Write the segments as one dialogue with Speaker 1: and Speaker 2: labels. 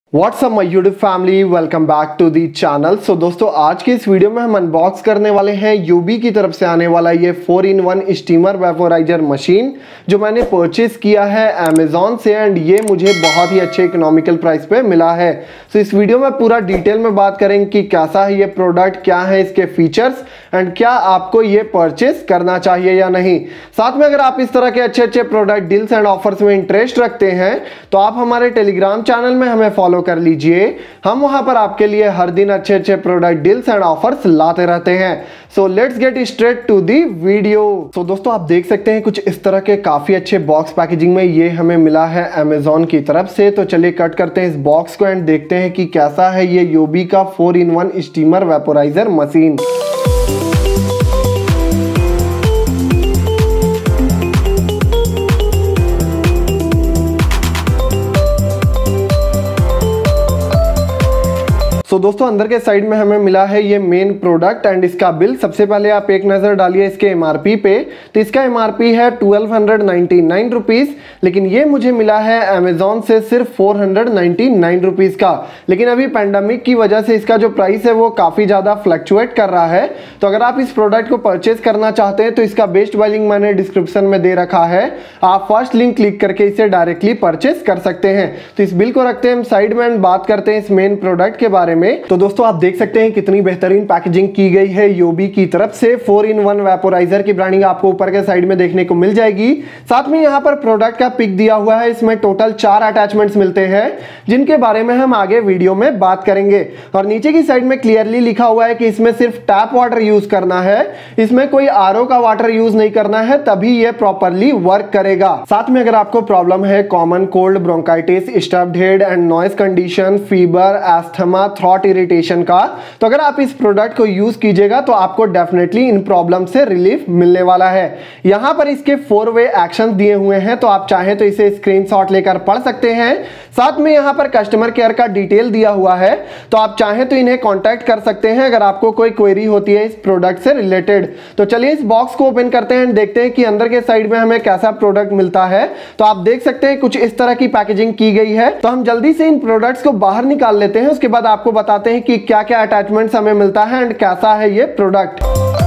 Speaker 1: WhatsApp my YouTube family, welcome back to the channel. So दोस्तों, आज के इस वीडियो में हम अनबॉक्स करने वाले हैं यूबी की तरफ से आने वाला ये 4-in-1 स्टीमर वेपोराइजर मशीन जो मैंने परचेस किया है अमेजॉन से एंड ये मुझे बहुत ही अच्छे इकोनॉमिकल प्राइस पे मिला है। सो इस वीडियो में पूरा डिटेल में बात करेंगे कि कैसा है ये प्रोडक्ट, क्या है इसके फीचर्स एंड क्या आपको ये परचेस करना चाहिए या नहीं। साथ में अगर आप इस तरह के अच्छे अच्छे प्रोडक्ट डील्स एंड ऑफर्स में इंटरेस्ट रखते हैं तो आप हमारे टेलीग्राम चैनल में हमें फॉलो कर लीजिए। हम वहां पर आपके लिए हर दिन अच्छे अच्छे प्रोडक्ट डील्स एंड ऑफर्स लाते रहते हैं। So let's get straight to the video. तो दोस्तों, आप देख सकते हैं कुछ इस तरह के काफी अच्छे बॉक्स पैकेजिंग में ये हमें मिला है अमेजॉन की तरफ से। तो चलिए कट करते हैं इस बॉक्स को एंड देखते हैं कि कैसा है ये यूबी का 4-in-1 स्टीमर वेपोराइजर मशीन। तो दोस्तों, अंदर के साइड में हमें मिला है ये मेन प्रोडक्ट एंड इसका बिल। सबसे पहले आप एक नजर डालिए इसके एमआरपी पे। तो इसका एमआरपी है 1299 रुपीज, लेकिन ये मुझे मिला है अमेजॉन से सिर्फ 499 रुपीज का। लेकिन अभी पैंडेमिक की वजह से इसका जो प्राइस है वो काफी ज्यादा फ्लक्चुएट कर रहा है। तो अगर आप इस प्रोडक्ट को परचेज करना चाहते हैं तो इसका बेस्ट बाय लिंक मैंने डिस्क्रिप्शन में दे रखा है, आप फर्स्ट लिंक क्लिक करके इसे डायरेक्टली परचेज कर सकते हैं। तो इस बिल को रखते हैं हम साइड में एंड बात करते हैं इस मेन प्रोडक्ट के बारे में। तो दोस्तों, आप देख सकते हैं कितनी बेहतरीन पैकेजिंग की गई है यूबी की तरफ से। 4-in-1 वेपोराइजर की ब्रांडिंग आपको ऊपर के साइड में देखने को मिल जाएगी। साथ में यहाँ पर प्रोडक्ट का पिक दिया हुआ है। इसमें टोटल 4 अटैचमेंट्स मिलते हैं जिनके बारे में हम आगे वीडियो में बात करेंगे। और नीचे की साइड में क्लियरली लिखा हुआ है कि इसमें सिर्फ टैप वाटर यूज करना है, इसमें कोई आरओ का वाटर यूज नहीं करना है, तभी ये प्रॉपरली वर्क करेगा। साथ में अगर आपको प्रॉब्लम है common cold, bronchitis, stuffed head and noise condition, fever, asthma, throat irritation का, तो अगर आप इस प्रोडक्ट को यूज कीजिएगा तो आपको डेफिनेटली इन प्रॉब्लम से रिलीफ मिलने वाला है। यहां पर इसके 4 वे एक्शन दिए हुए हैं, तो आप चाहें तो इसे स्क्रीनशॉट लेकर पढ़ सकते हैं। साथ में यहां पर कस्टमर केयर का डिटेल दिया हुआ है, तो आप चाहें तो इन्हें कांटेक्ट कर सकते हैं अगर आपको कोई क्वेरी होती है इस प्रोडक्ट से रिलेटेड। तो चलिए इस बॉक्स को ओपन करते हैं, देखते हैं कि अंदर के साइड में हमें कैसा प्रोडक्ट मिलता है। तो आप देख सकते हैं कुछ इस तरह की पैकेजिंग की गई है। तो हम जल्दी से इन प्रोडक्ट्स को बाहर निकाल लेते हैं, उसके बाद आपको बताते हैं कि क्या क्या अटैचमेंट्स हमें मिलता है एंड कैसा है ये प्रोडक्ट।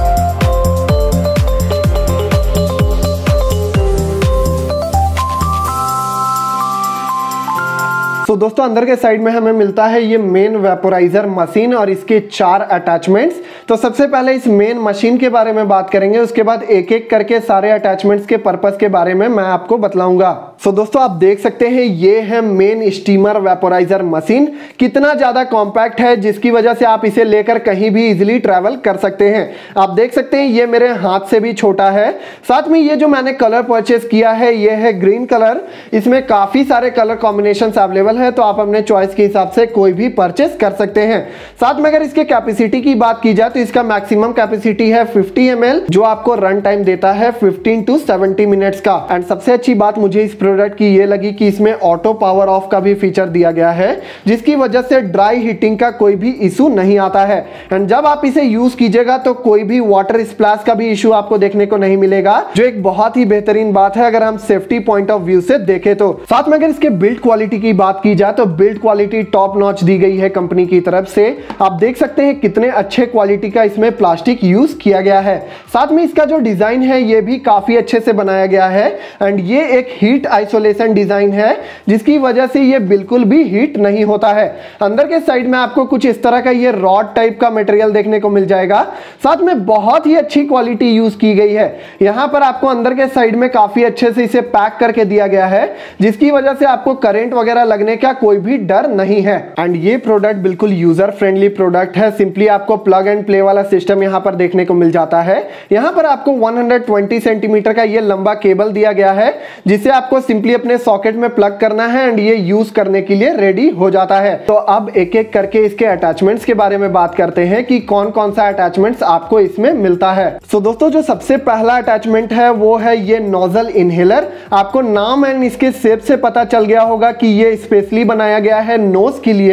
Speaker 1: तो दोस्तों, अंदर के साइड में हमें मिलता है ये मेन वेपोराइजर मशीन और इसके 4 अटैचमेंट्स। तो सबसे पहले इस मेन मशीन के बारे में बात करेंगे, उसके बाद एक एक करके सारे अटैचमेंट्स के पर्पस के बारे में मैं आपको बतलाऊंगा। तो दोस्तों, आप देख सकते हैं ये है मेन स्टीमर वेपोराइजर मशीन। कितना ज्यादा कॉम्पैक्ट है जिसकी वजह से आप इसे लेकर कहीं भी इजिली ट्रैवल कर सकते हैं। आप देख सकते हैं ये मेरे हाथ से भी छोटा है। साथ में ये जो मैंने कलर परचेस किया है ये है ग्रीन कलर। इसमें काफी सारे कलर कॉम्बिनेशन अवेलेबल है, तो आप अपने चॉइस के हिसाब से कोई भी परचेस कर सकते हैं। साथ में अगर इसके कैपेसिटी की बात की जाए तो इसका मैक्सिमम कैपेसिटी है 50 ml, जो आपको रन टाइम देता है 15 to 70 मिनट्स का। एंड सबसे अच्छी बात मुझे इस प्रोडक्ट की ये लगी कि इसमें ऑटो पावर ऑफ का भी फीचर दिया गया है, जिसकी वजह से ड्राई हीटिंग का कोई भी इशू नहीं आता है। एंड जब आप इसे यूज कीजिएगा तो कोई भी वाटर स्प्लैश का भी इशू आपको देखने को नहीं मिलेगा, जो एक बहुत ही बेहतरीन बात है अगर हम सेफ्टी पॉइंट ऑफ व्यू से देखें तो। साथ में अगर इसके बिल्ड क्वालिटी की बात की जाए तो बिल्ड क्वालिटी टॉप नॉच दी गई है कंपनी की तरफ से। आप देख सकते हैं कितने अच्छे क्वालिटी का इसमें प्लास्टिक यूज किया गया है। साथ में इसका जो डिजाइन है ये भी काफी अच्छे से बनाया गया है एंड ये एक हीट आइसोलेशन डिजाइन है, जिसकी वजह से ये बिल्कुल भी हीट नहीं होता है। अंदर के साइड में आपको कुछ इस तरह का ये रॉड टाइप का मटेरियल देखने को मिल जाएगा। साथ में बहुत ही अच्छी क्वालिटी यूज की गई है। यहां पर आपको अंदर के साइड में काफी अच्छे से इसे पैक करके दिया गया है, जिसकी वजह से आपको करंट वगैरह लगने का कोई भी डर नहीं है। एंड ये प्रोडक्ट बिल्कुल यूजर फ्रेंडली प्रोडक्ट है। सिंपली आपको प्लग एंड प्ले वाला सिस्टम यहां पर देखने को मिल जाता है। यहां पर आपको 120 सेंटीमीटर का ये लंबा केबल दिया गया है, जिसे आपको सिंपली अपने सॉकेट में प्लग करना है एंड ये यूज करने के लिए रेडी हो जाता है। तो अब एक एक करके इसके अटैचमेंट्स के बारे में बात करते हैं कि कौन कौन सा अटैचमेंट्स आपको इसमें मिलता है। सो दोस्तों, जो सबसे पहला अटैचमेंट है वो है ये नोजल इनहेलर। आपको नाम एंड इसके शेप से पता चल गया होगा कि ये स्पेशली बनाया गया है नोज के लिए।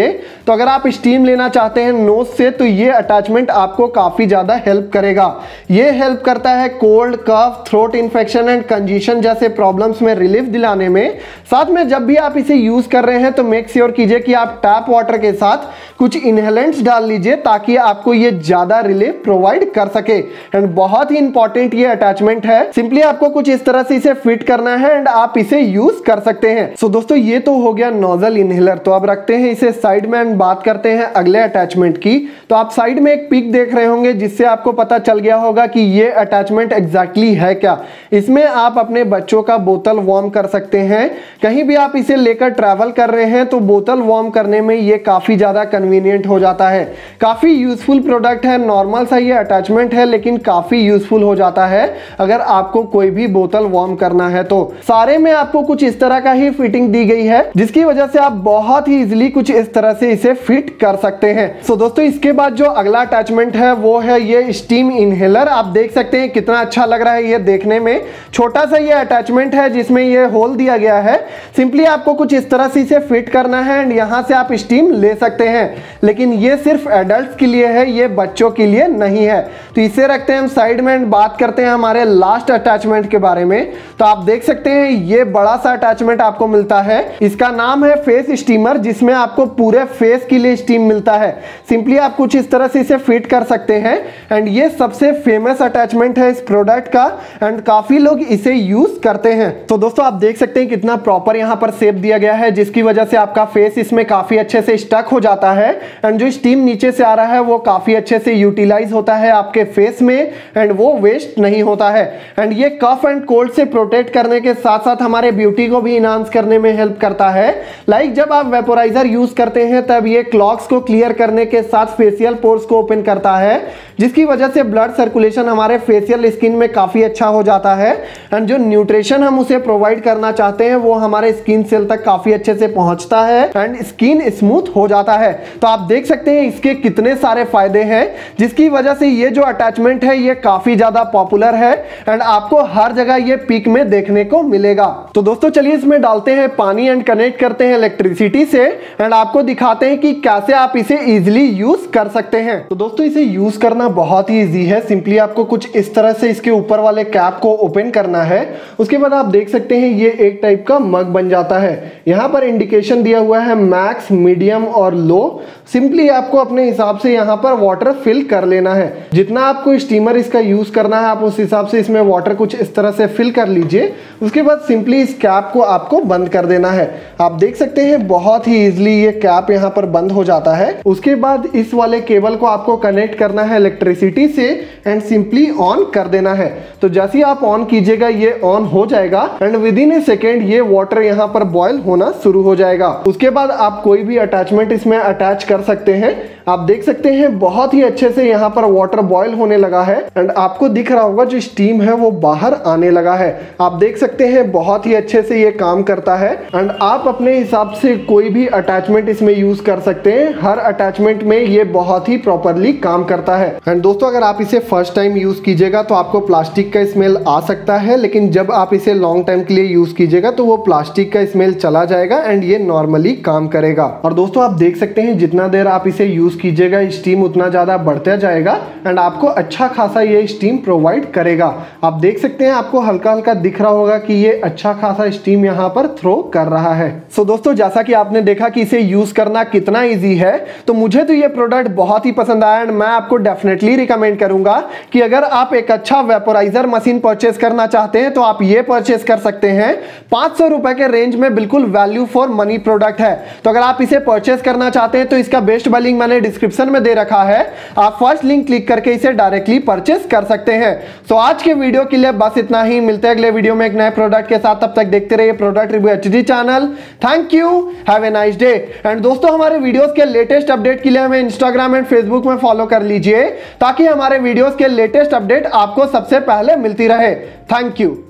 Speaker 1: तो अगर आप स्टीम लेना चाहते हैं नोज से तो ये अटैचमेंट आपको काफी ज्यादा हेल्प करेगा। ये हेल्प करता है cold, cough, throat infection and congestion जैसे प्रॉब्लम्स में रिलीफ दिलाने में। साथ में जब भी आप इसे यूज कर रहे हैं तो मेक श्योर कीजिए कि आप टैप वाटर के साथ कुछ इनहेलेंट्स डाल लीजिए ताकि आपको ये ज्यादा रिलीफ प्रोवाइड कर सके। एंड बहुत ही इंपॉर्टेंट ये अटैचमेंट है, सिंपली आपको कुछ इस तरह से इसे फिट करना है एंड आप इसे यूज कर सकते हैं। सो दोस्तों ये तो हो गया नोजल इनहेलर। तो अब रखते हैं इसे साइड में एंड बात करते हैं अगले अटैचमेंट की। तो आप साइड में एक पिक देख रहे होंगे जिससे आपको पता चल गया होगा कि ये अटैचमेंट एग्जैक्टली है क्या। इसमें आप अपने बच्चों का बोतल वार्म कर सकते हैं। कहीं भी आप इसे लेकर ट्रैवल कर रहे हैं तो बोतल वार्म करने में ये काफी ज्यादा कन्वीनियंट हो जाता है। काफी यूजफुल प्रोडक्ट है, नॉर्मल सा ये अटैचमेंट है लेकिन काफी यूजफुल हो जाता है अगर आपको कोई भी बोतल वार्म करना है तो। सारे में आपको कुछ इस तरह का ही फिटिंग दी गई है जिसकी वजह से आप बहुत ही इजीली कुछ इस तरह से इसे फिट कर सकते हैं। सो दोस्तों इसके बाद जो अगला अटैचमेंट है वो है ये स्टीम इनहेलर। आप देख सकते हैं कितना अच्छा लग रहा है ये देखने में। छोटा सा ये अटैचमेंट है जिसमें ये होल दिया गया है। सिंपली आपको कुछ इस तरह से इसे फिट करना है एंड यहां से आप स्टीम ले सकते हैं, लेकिन ये सिर्फ एडल्ट्स के लिए है, ये बच्चों के लिए नहीं है। तो इसे रखते हैं हम साइड में एंड बात करते हैं हमारे लास्ट अटैचमेंट के बारे में। तो आप देख सकते हैं ये बड़ा सा अटैचमेंट आपको मिलता है, इसका नाम है फेस स्टीमर, जिसमें आपको पूरे फेस के लिए स्टीम मिलता है। सिंपली आप कुछ इस तरह से इसे फिट कर सकते हैं एंड ये सबसे फेमस अटैचमेंट है इस प्रोडक्ट का एंड काफी लोग इसे यूज करते हैं। तो दोस्तों आप देख सकते हैं कितना प्रॉपर यहाँ पर शेप दिया गया है जिसकी वजह से आपका फेस इसमें काफी अच्छे से स्टक हो जाता है एंड जो स्टीम नीचे से आ रहा है वो काफी अच्छे से यूटिलाइज होता है आपके फेस में एंड वो वेस्ट नहीं होता है। एंड ये कफ एंड कोल्ड से प्रोटेक्ट करने के साथ साथ हमारे ब्यूटी को भी इनहांस करने में हेल्प करता है। लाइक जब आप वेपोराइजर यूज करते हैं तब ये क्लॉग्स को क्लियर करने के साथ फेशियल पोर्स को ओपन करता है जिसकी वजह से ब्लड सर्कुलेशन हमारे फेशियल स्किन में काफी अच्छा हो जाता है एंड जो न्यूट्रिशन हम उसे प्रोवाइड करना चाहते हैं वो हमारे स्किन सेल तक काफी अच्छे से पहुंचता है एंड स्किन स्मूथ हो जाता है। तो आप देख सकते हैं इसके कितने सारे फायदे हैं जिसकी वजह से ये जो अटैचमेंट है ये काफी ज्यादा पॉपुलर है एंड आपको हर जगह ये पिक में देखने को मिलेगा। तो दोस्तों चलिए इसमें डालते हैं पानी एंड कनेक्ट करते हैं इलेक्ट्रिसिटी से एंड आपको दिखाते हैं कि कैसे आप इसे इजीली यूज कर सकते हैं। तो दोस्तों इसे यूज करना बहुत ही इजी है। सिंपली आपको कुछ इस तरह से इसके ऊपर वाले कैप को ओपन करना है। उसके बाद आप देख सकते हैं ये एक टाइप का मग बन जाता है। यहाँ पर इंडिकेशन दिया हुआ है मैक्स, मीडियम और लो। सिंपली आपको अपने हिसाब से यहाँ पर वाटर फिल कर लेना है। जितना आपको स्टीमर इसका यूज करना है आप उस हिसाब से इसमें वाटर कुछ इस तरह से फिल कर लीजिए। उसके बाद सिंपली इस कैप को आपको बंद कर देना है। आप देख सकते हैं बहुत ही इजीली ये कैप यहाँ पर बंद हो जाता है। उसके बाद इस वाले केबल को आपको कनेक्ट करना है इलेक्ट्रिसिटी से एंड सिंपली ऑन कर देना है। तो जैसे ही आप ऑन कीजिएगा ये ऑन हो जाएगा and with in a second ये वाटर यहाँ पर बॉयल होना शुरू हो जाएगा। उसके बाद आप कोई भी अटैचमेंट इसमें अटैच कर सकते हैं। आप देख सकते हैं बहुत ही अच्छे से यहाँ पर वाटर बॉयल होने लगा है एंड आपको दिख रहा होगा जो स्टीम है वो बाहर आने लगा है। आप देख सकते हैं बहुत ही अच्छे से ये काम करता है एंड आप अपने हिसाब से कोई भी अटैचमेंट इसमें यूज कर सकते हैं। हर अटैचमेंट में ये बहुत ही प्रॉपरली काम करता है। एंड दोस्तों अगर आप इसे फर्स्ट टाइम यूज कीजिएगा तो आपको प्लास्टिक का स्मेल आ सकता है, लेकिन जब आप इसे लॉन्ग टाइम के लिए यूज कीजिएगा तो वो प्लास्टिक का स्मेल चला जाएगा एंड ये नॉर्मली काम करेगा। और दोस्तों आप देख सकते हैं जितना देर आप इसे यूज कीजिएगा स्टीम उतना ज्यादा बढ़ता जाएगा एंड आपको अच्छा खासा ये स्टीम प्रोवाइड करेगा। आप देख सकते हैं आपको हल्का हल्का दिख रहा होगा कि ये अच्छा खासा स्टीम यहाँ पर थ्रो कर रहा है। सो दोस्तों जैसा कि आपने देखा कि इसे यूज करना कितना इजी है, तो मुझे तो ये प्रोडक्ट बहुत ही पसंद आया एंड मैं आपको डेफिनेटली रिकमेंड करूंगा कि अगर आप एक अच्छा वेपोराइजर मशीन परचेस करना चाहते हैं तो आप ये परचेस कर सकते हैं। 500 रुपए के रेंज में बिल्कुल वैल्यू फॉर मनी प्रोडक्ट है। तो अगर आप इसे परचेस करना चाहते हैं तो इसका बेस्ट बाय लिंक मैंने डिस्क्रिप्शन में दे रखा है। आप फर्स्ट लिंक क्लिक करके इसे डायरेक्टली परचेस कर सकते हैं। तो आज के वीडियो के लिए बस इतना ही। मिलते हैं अगले वीडियो में एक नए प्रोडक्ट के साथ। तब तक देखते रहिए product review HD channel. Thank you, have a nice day. And दोस्तों हमारे वीडियोस के लेटेस्ट अपडेट के लिए हमें इंस्टाग्राम एंड फेसबुक में फॉलो कर लीजिए ताकि हमारे वीडियोस के लेटेस्ट अपडेट आपको सबसे पहले मिलती रहे। Thank you.